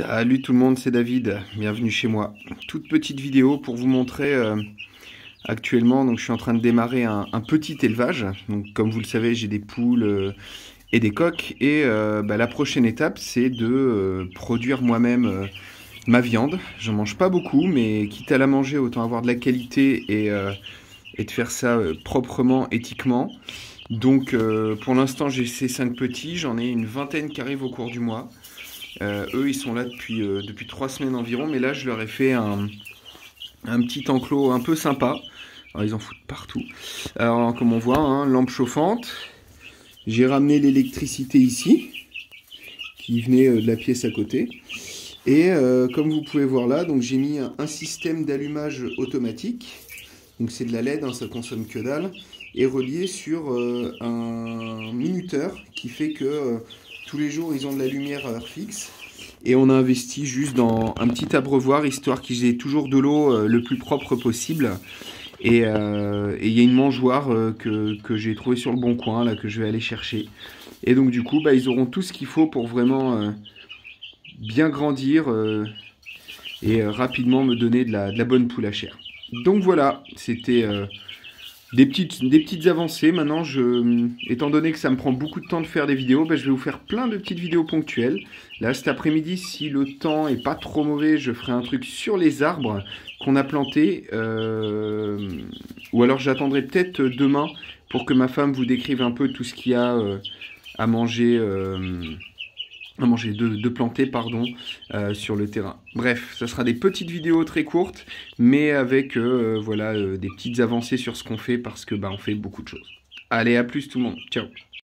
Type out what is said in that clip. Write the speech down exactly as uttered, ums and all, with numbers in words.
Salut tout le monde, c'est David, bienvenue chez moi. Toute petite vidéo pour vous montrer euh, actuellement, donc je suis en train de démarrer un, un petit élevage. Donc comme vous le savez, j'ai des poules euh, et des coqs et euh, bah, la prochaine étape c'est de euh, produire moi-même euh, ma viande. J'en mange pas beaucoup, mais quitte à la manger, autant avoir de la qualité et, euh, et de faire ça euh, proprement, éthiquement. Donc euh, pour l'instant j'ai ces cinq petits, j'en ai une vingtaine qui arrivent au cours du mois. Euh, eux, ils sont là depuis, euh, depuis trois semaines environ, mais là, je leur ai fait un, un petit enclos un peu sympa. Alors, ils en foutent partout. Alors, comme on voit, hein, lampe chauffante. J'ai ramené l'électricité ici, qui venait euh, de la pièce à côté. Et euh, comme vous pouvez voir là, donc j'ai mis un, un système d'allumage automatique. Donc c'est de la L E D, hein, ça consomme que dalle. Et relié sur euh, un minuteur qui fait que euh, tous les jours ils ont de la lumière à heure fixe. Et on a investi juste dans un petit abreuvoir histoire qu'ils aient toujours de l'eau euh, le plus propre possible. Et il euh, y a une mangeoire euh, que, que j'ai trouvé sur le bon coin, là, que je vais aller chercher. Et donc du coup, bah, ils auront tout ce qu'il faut pour vraiment euh, bien grandir euh, et euh, rapidement me donner de la, de la bonne poule à chair. Donc voilà, c'était euh, des, petites, des petites avancées. Maintenant, je, étant donné que ça me prend beaucoup de temps de faire des vidéos, bah, je vais vous faire plein de petites vidéos ponctuelles. Là, cet après-midi, si le temps est pas trop mauvais, je ferai un truc sur les arbres qu'on a plantés. Euh, ou alors, j'attendrai peut-être demain pour que ma femme vous décrive un peu tout ce qu'il y a euh, à manger... Euh, à manger, de, de planter, pardon, euh, sur le terrain. Bref, ça sera des petites vidéos très courtes, mais avec euh, voilà, euh, des petites avancées sur ce qu'on fait, parce que bah, on fait beaucoup de choses. Allez, à plus tout le monde, ciao.